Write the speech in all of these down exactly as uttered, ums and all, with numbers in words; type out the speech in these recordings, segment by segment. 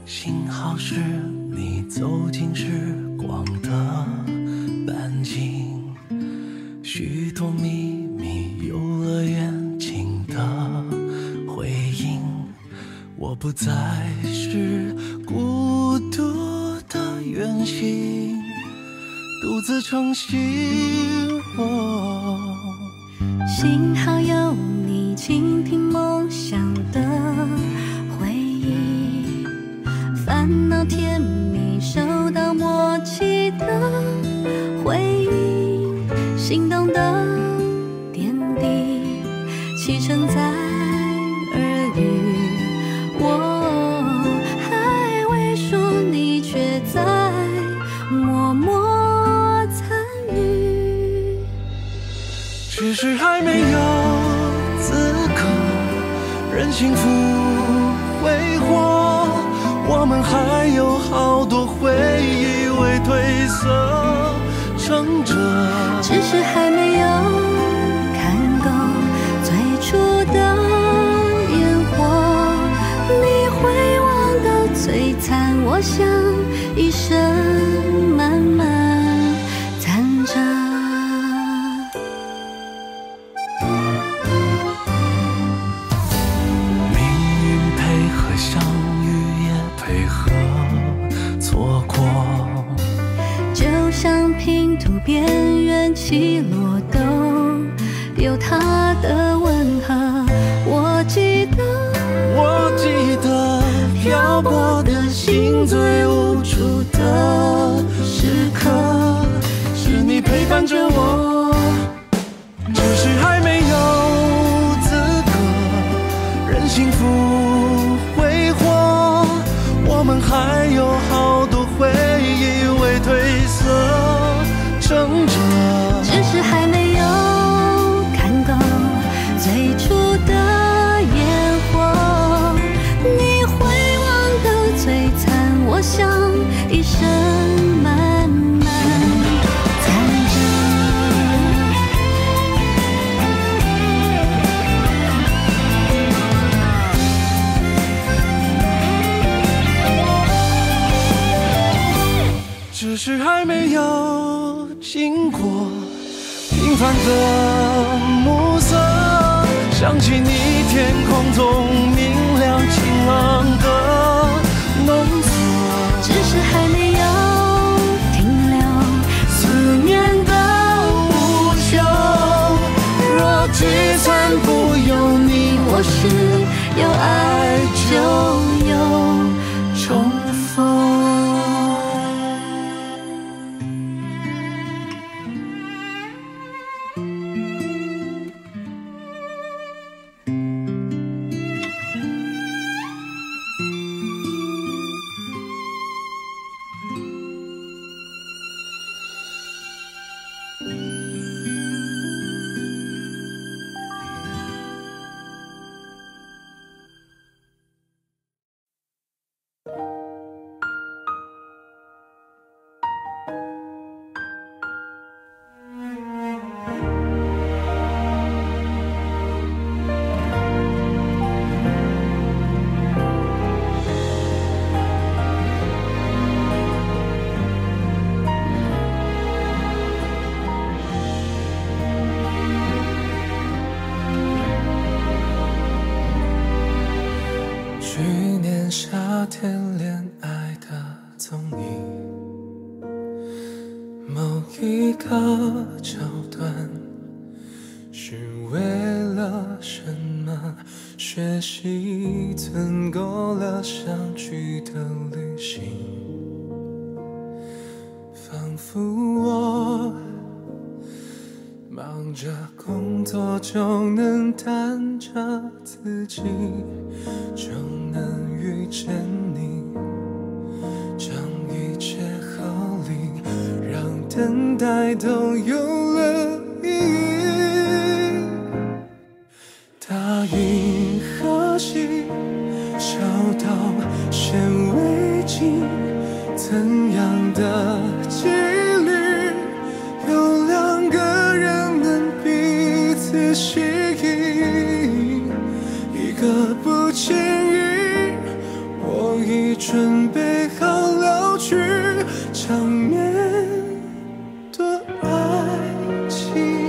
幸好是你走进时光的半径，许多秘密游乐园情的回应，我不再是孤独的远行，独自撑起我。 幸好有你倾听梦想的回忆，烦恼甜蜜收到默契的回应，心动的点滴启程在耳语，我还未说你却在默默参与， 只是还没有资格任幸福挥霍，我们还有好多回忆未褪色撑着， 只是还没有看够最初的烟火，你会望到璀璨，我想一生慢慢残着。拼图边缘起落都有它的吻合，我记得， 我记得漂泊的心最无助的时刻，是你陪伴着我，只是还没有资格任幸福挥霍，我们还有好多回忆未褪色撑着， 只是还没有看够最初的烟火，你会望到璀璨，我想一生慢慢残着。 只是还没有经过平凡的暮色，想起你天空中明亮晴朗的浓缩， 只是还没有停留思念的无休，若聚散不由你我是，有爱就有重逢。 夏天恋爱的踪影，某一个桥段，是为了什么？学习存够了相聚的旅行，仿佛我忙着工作就能担着自己，就能遇见你，将一切合理，让等待都有了意义。大银河系，小到显微镜，怎样的几率，有两个人能彼此吸引，一个不经意，我已准备好老去，常面对爱情。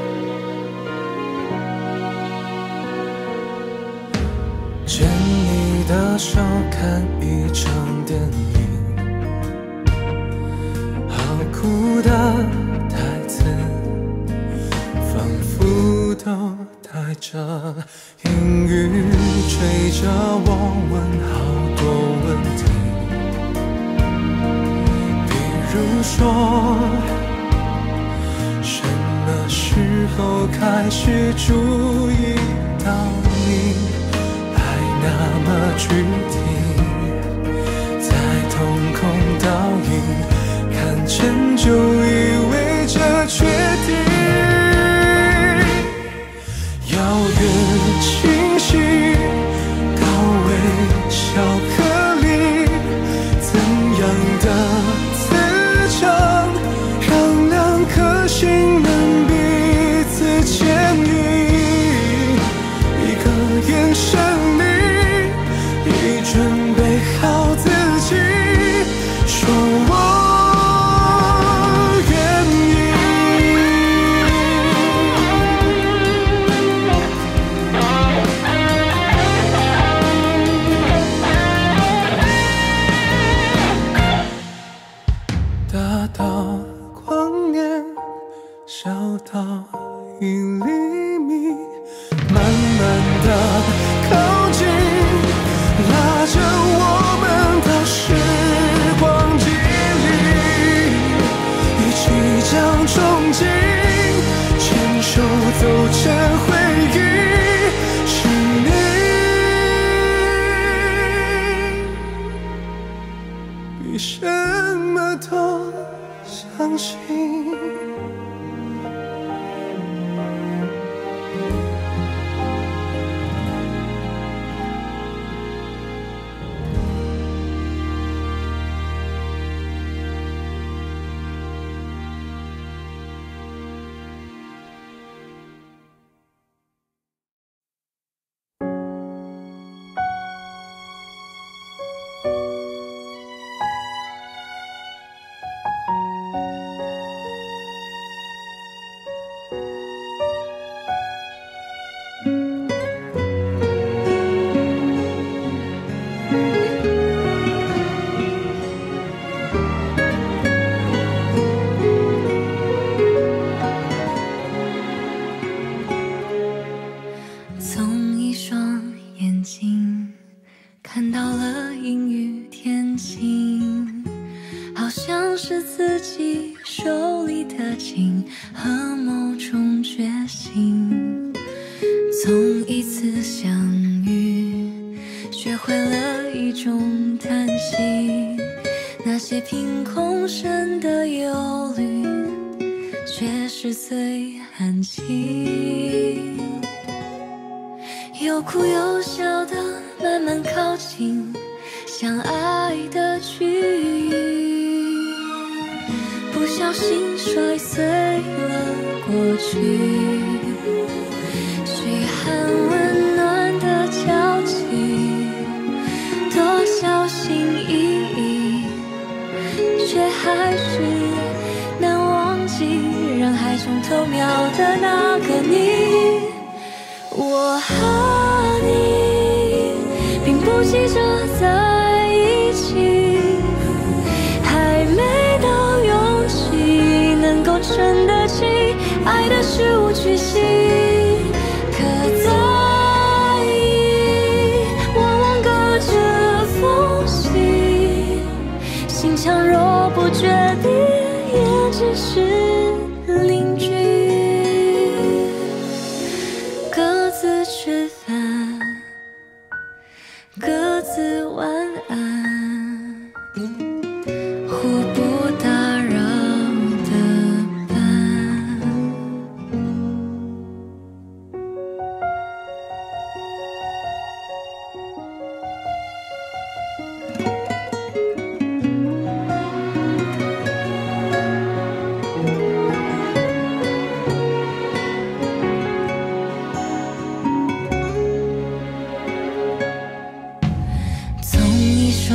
牵你的手看一场电影，好酷的台词仿佛都带着阴语，追着我问好多问题，比如说什么时候开始注意到你爱那么具体，在瞳孔倒影看见就意味着确定，遥远清晰高微巧克力，怎样的磁场让两颗心能彼此牵引，一个眼神里已准备好自己，说我一厘米，慢慢的靠近，拉着我们的时光机里，一起将憧憬牵手走成回忆，是你比什么都相信。 有哭有笑的慢慢靠近，相爱的距离，不小心摔碎了过去，嘘寒问暖的交集，多小心翼翼，却还是难忘记人海中偷瞄的那个你。我和你并不急着在一起，还没到勇气能够撑得起爱的事无巨细，可在意往往隔着缝隙，心墙若不决定也只是邻居，各自吃饭，各自晚安，互不打扰的伴。从一双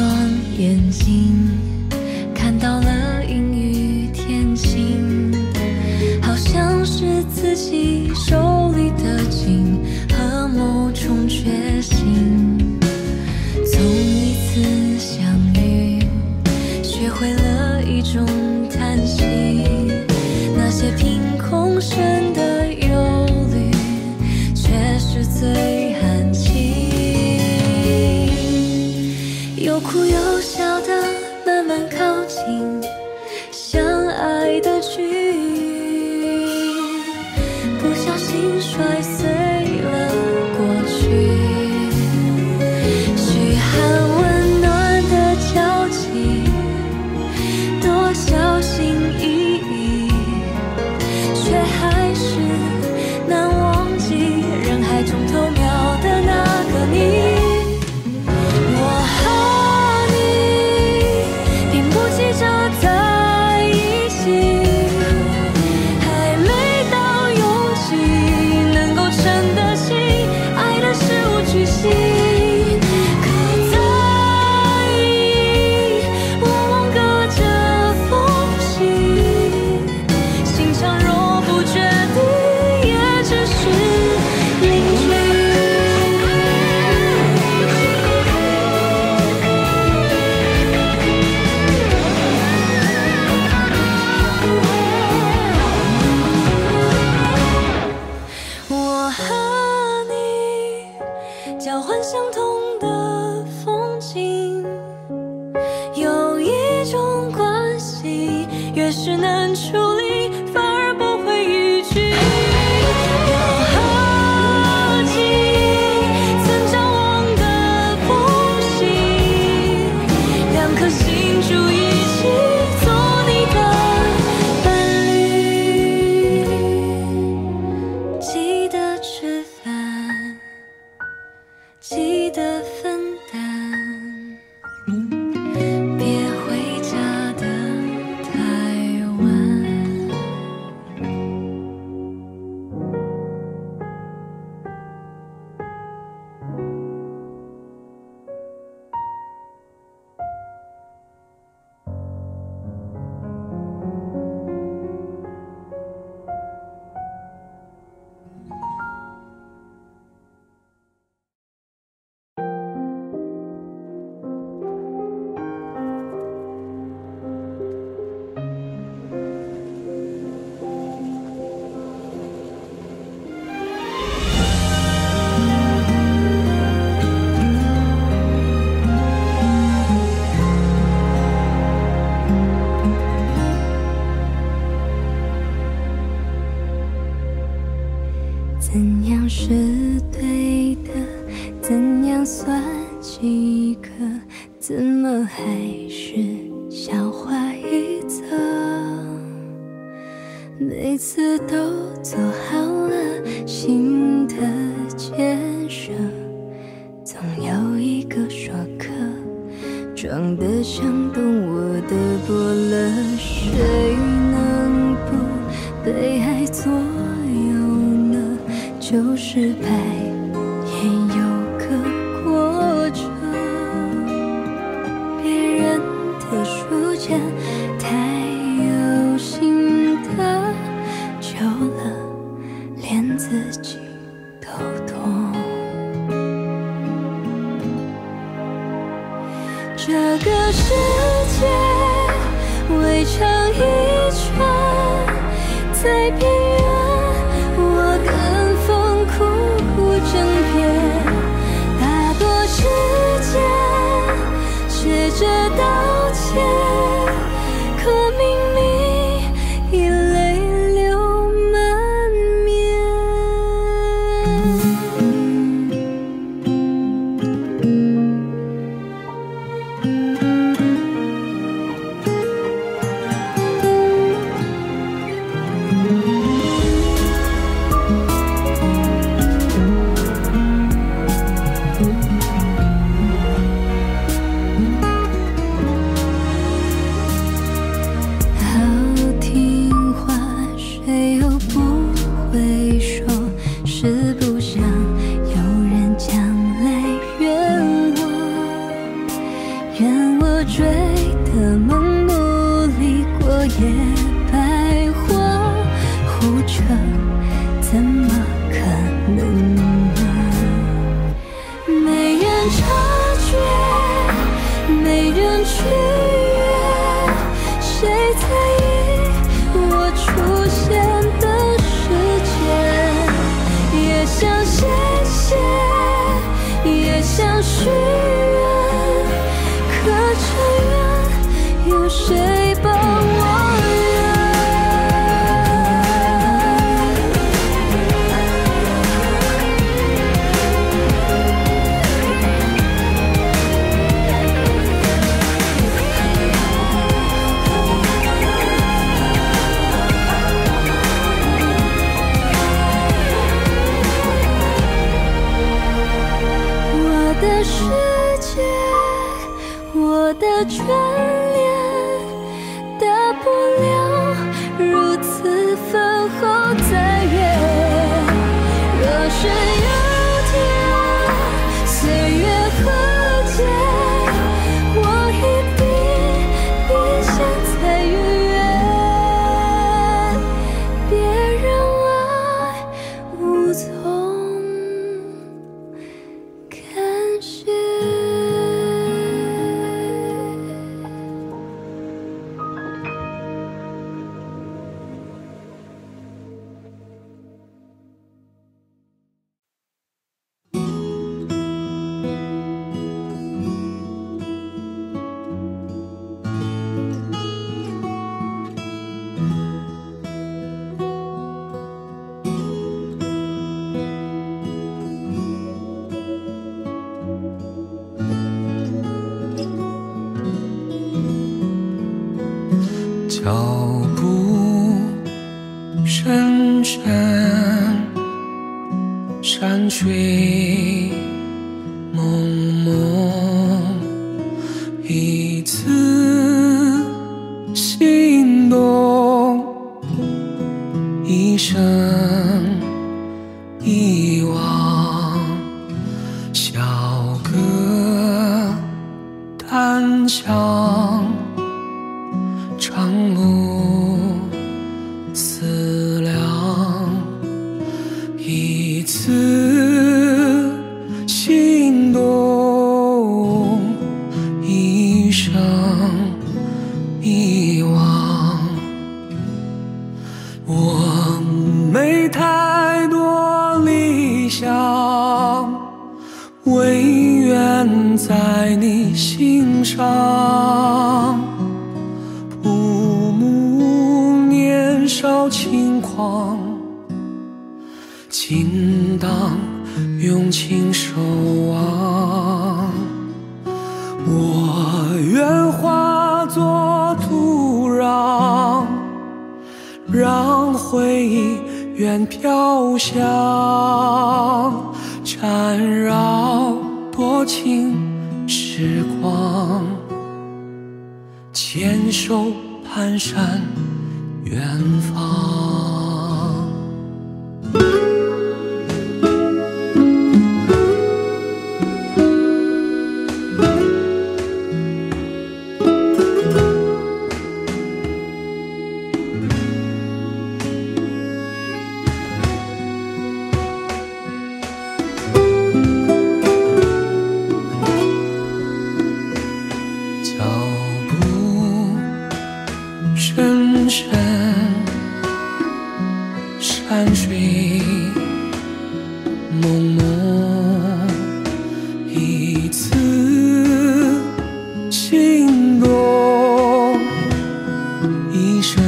眼睛看到了阴雨天晴，好像是自己手里的景和某种决心。从一次相遇学会了一种叹息，那些凭空生的忧虑却是最寒气。有哭有笑的慢慢靠近相爱的距离，不小心摔碎了过去，嘘寒问暖的交集多小心翼翼，却还是难忘记人海中偷瞄的那个你。 怎样是对的？怎样算及格？怎么还是笑话一则？每次都做好了新的建设，总有一个说客，装得像懂我的伯乐。谁能不被爱左右？就是败也有个过程，别人的书签太有心得，久了连自己都懂。这个世界围成一圈，在边缘我更争辩，大多时间学着道歉，可明明已泪流满面。 追的梦，努力过也白活，活着怎么可能呢？没人察觉，没人去约，谁在意我出现的时间？也想谢谢，也想许愿，可这愿有谁帮我圆？我的世界，我的眷恋，大不了如此分后再约。若是有天岁月和解，我一笔一线才愉悦，别让爱无从感谢。 脚步深深，山水蒙蒙，一次心动，一生遗忘。小歌单枪，长路思量，一次心动，一生遗忘。我没太多理想，唯愿在你心上。父母年少轻狂，今当用情守望。我愿化作土壤，让回忆远飘香，缠绕多情时光，牵手蹒跚远方。脚步深深，山水蒙蒙，一次心动，一生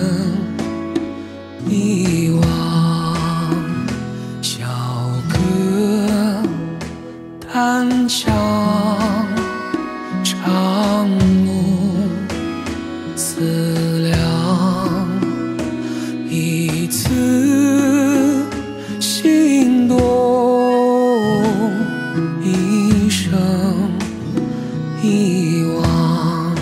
遗忘。小歌单枪，长路思量，一次心动，一生遗忘。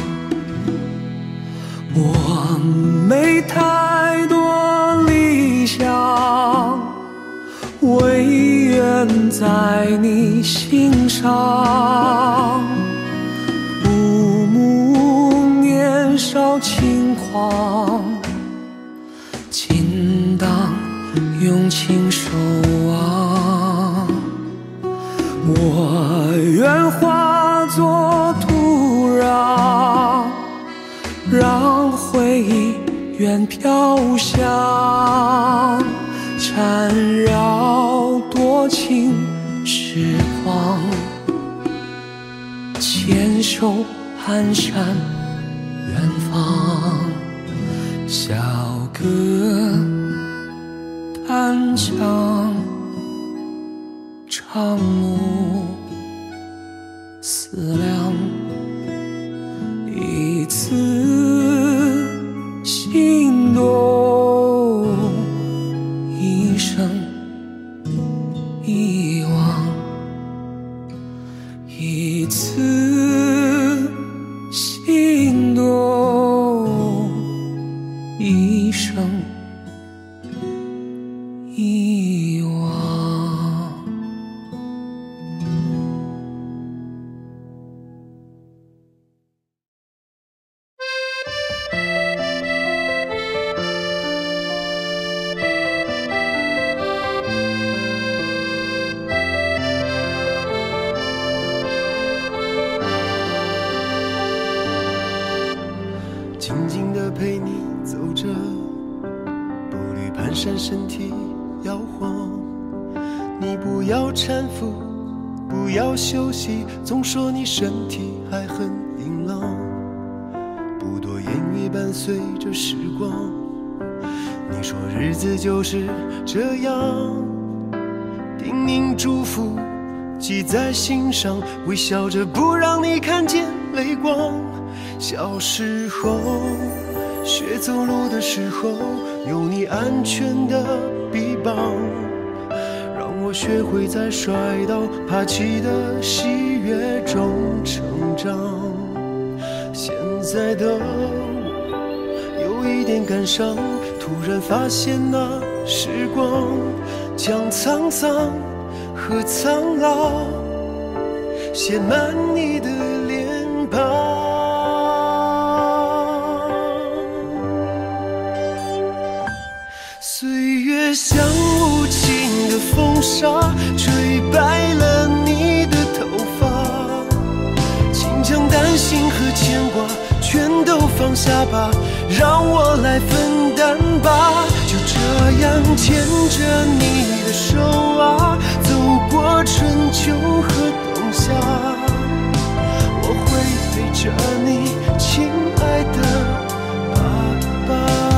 我没太多理想，唯愿在你心上。父母狂，尽当用情守望。我愿化作土壤，让回忆远飘香，缠绕多情时光，牵手蹒跚远方。小歌单枪，长路思量，一次心动，一生遗忘，一次心动，一生遗忘。 静静地陪你走着，步履蹒跚，身体摇晃。你不要搀扶，不要休息，总说你身体还很硬朗。不多言语伴随着时光，你说日子就是这样，叮咛嘱咐记在心上，微笑着不让你看见泪光。小时候学走路的时候，有你安全的臂膀，让我学会在摔倒爬起的喜悦中成长。现在的我有一点感伤，突然发现那时光将沧桑和苍老写满你的脸庞。岁月像无情的风沙，吹白了你的头发，请将担心和牵挂全都放下吧，让我来分担吧。就这样牵着你的手啊，走过春秋和冬夏，我会陪着你，亲爱的爸爸。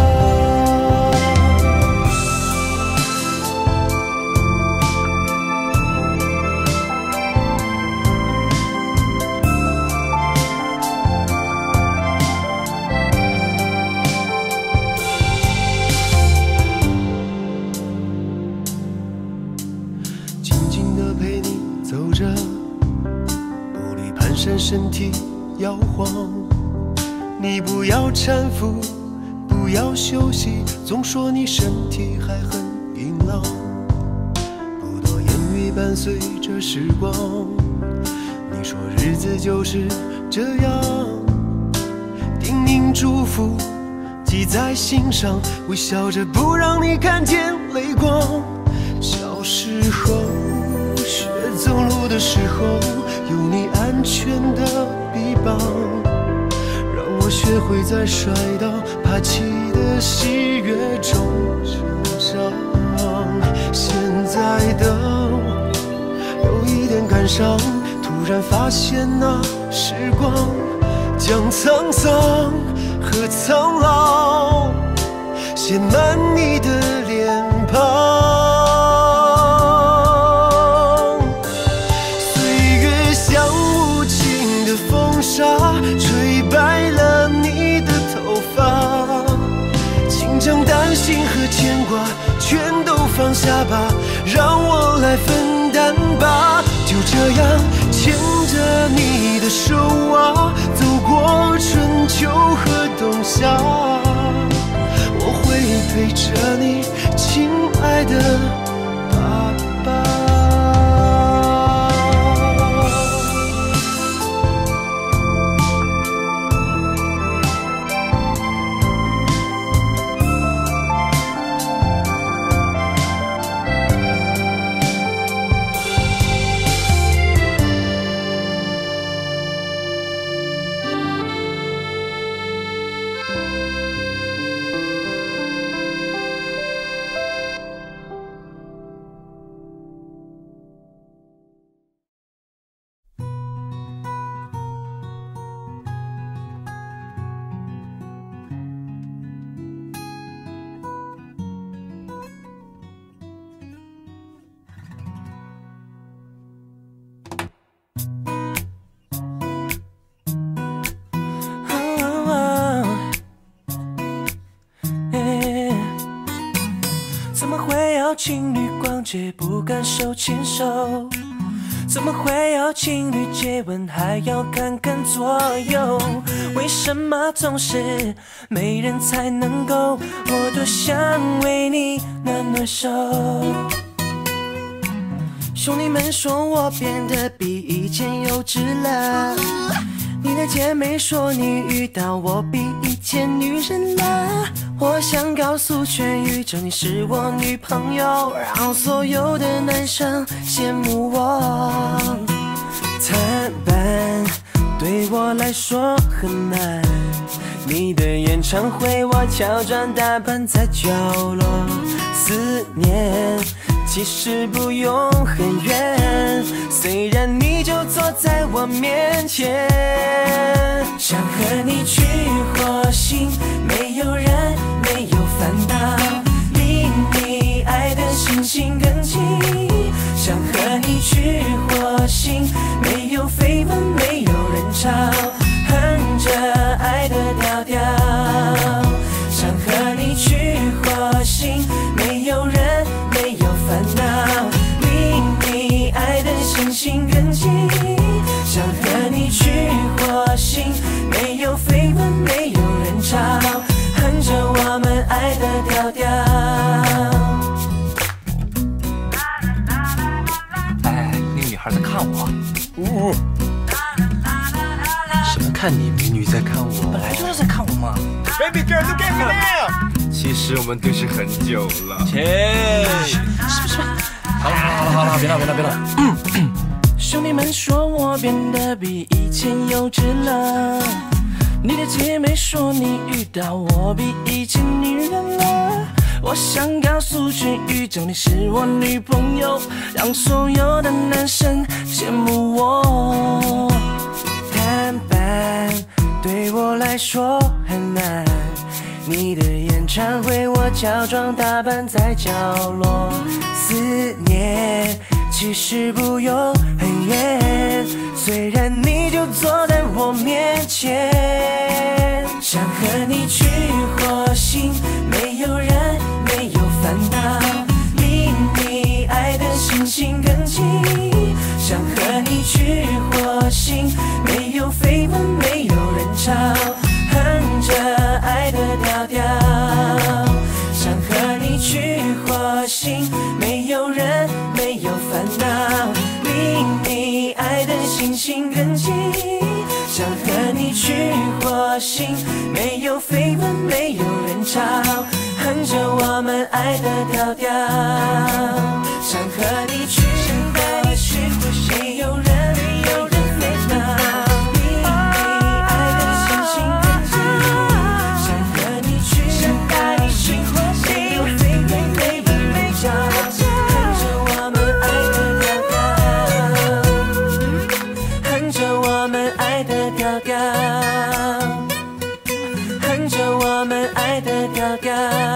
身体摇晃，你不要搀扶，不要休息，总说你身体还很硬朗。不多言语伴随着时光，你说日子就是这样，叮咛嘱咐记在心上，微笑着不让你看见泪光。小时候学走路的时候，有你安全的臂膀，让我学会在摔倒爬起的喜悦中成长。现在的我有一点感伤，突然发现那时光将沧桑和苍老写满你的脸庞。吹白了你的头发，请将担心和牵挂全都放下吧，让我来分担吧。就这样牵着你的手啊，走过春秋和冬夏，我会陪着你，亲爱的爸爸。 情侣逛街不敢手牵手？怎么会有情侣接吻还要看看左右？为什么总是没人才能够？我多想为你暖暖手。兄弟们说我变得比以前幼稚了，你的姐妹说你遇到我比以前女人了。我想告诉全宇宙你是我女朋友，让所有的男生羡慕我。坦白对我来说很难，你的演唱会我乔装打扮在角落，思念其实不用很远，虽然你就坐在我面前。想和你去火星，没有人没有烦恼，离你爱的星星更近。想和你去火星，没有绯闻没有人吵，哼着爱的调调。想和你去火星，没有人没有烦恼，离你爱的星星更近。想和你去火星，没有绯闻没有人吵，哼着我们爱的调调。 哎，那个女孩在看我。 呜、哦，什么看你？美女在看我。 本来就是在看我嘛。 Baby girl, look at me now。其实我们对视很久了。 切，是不是？好了好了好了，别闹别闹别闹。嗯兄弟们说我变得比以前幼稚了，你的姐妹说你遇到我比以前女人了。我想告诉全宇宙你是我女朋友，让所有的男生羡慕我。坦白对我来说很难，你的演唱会我乔装打扮在角落，思念其实不用很远，虽然你就坐在我面前。想和你去火星，没有人没有烦恼，离你爱的星星更近。想和你去火星，没有绯闻没有人吵，哼着爱的调调。想和你去火星，没有人没有烦恼，离你爱的星星更近。想和你去火星，没有绯闻没有人吵，哼着我们爱的调调。想和你去火星，没有人没有人烦恼，离你爱的星星更近。想和你去火星，没有绯闻没有人吵，哼着我们爱的调调，哼着我们爱的调调，哼着我们爱的调调。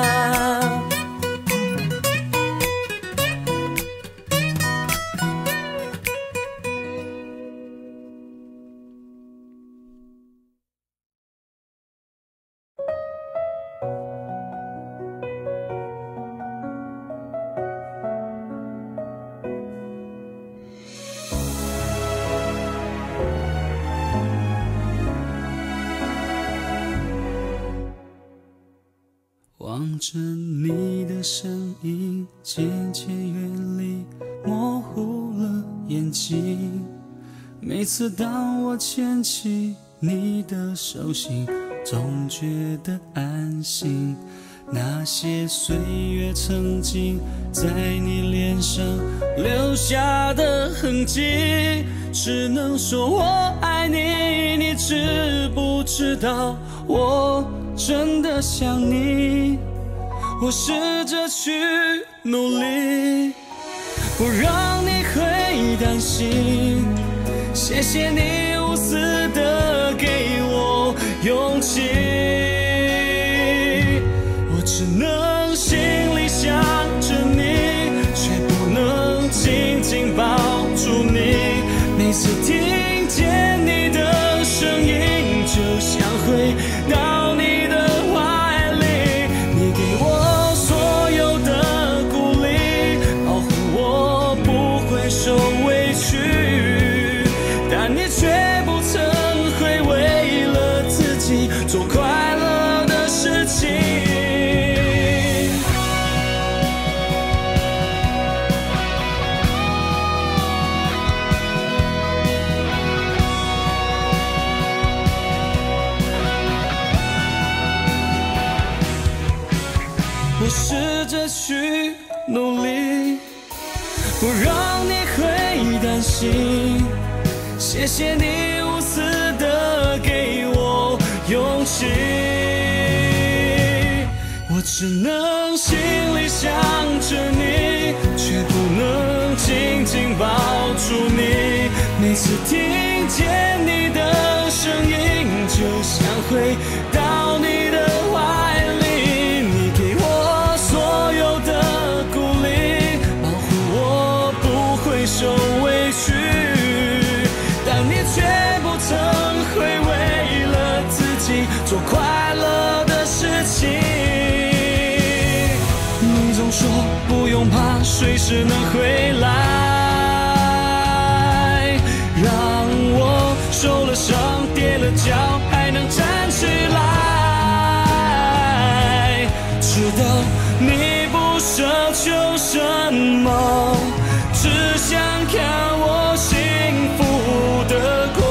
望着你的身影渐渐远离，模糊了眼睛。每次当我牵起你的手心，总觉得安心。那些岁月曾经在你脸上留下的痕迹，只能说我爱你，你知不知道我真的想你。我试着去努力，不让你会担心。谢谢你无私的给我勇气，我只能心里想着你，却不能紧紧抱住你。每次听见你的声音，就像回到你的怀里，你给我所有的鼓励。 却不曾会为了自己做快乐的事情。我试着去努力，不让你会担心。谢谢你无私的给我勇气，我只能心里想着你，却不能紧紧抱住你。每次听见你的声音，就想回到你的怀里，你给我所有的鼓励，保护我不会受委屈。但你却不曾会为了自己做快乐的事情。你总说不用怕，随时能回来，让我受了伤跌了脚还能站起来。知道你不奢求什么，只想看我幸福的过。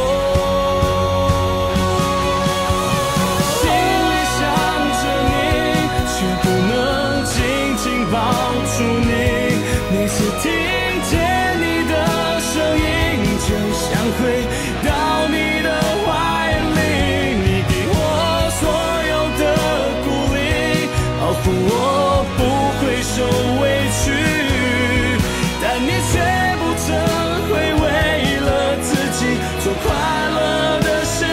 心里想着你，却不能紧紧抱住你。每次听见你的声音，就想回到你的怀里，你给我所有的鼓励，保护我不会受委屈。但你却不曾会为了自己做快乐的事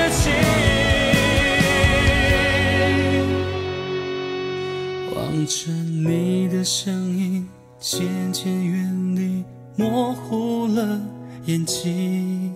情。望着你的身影渐渐远离，模糊了眼睛。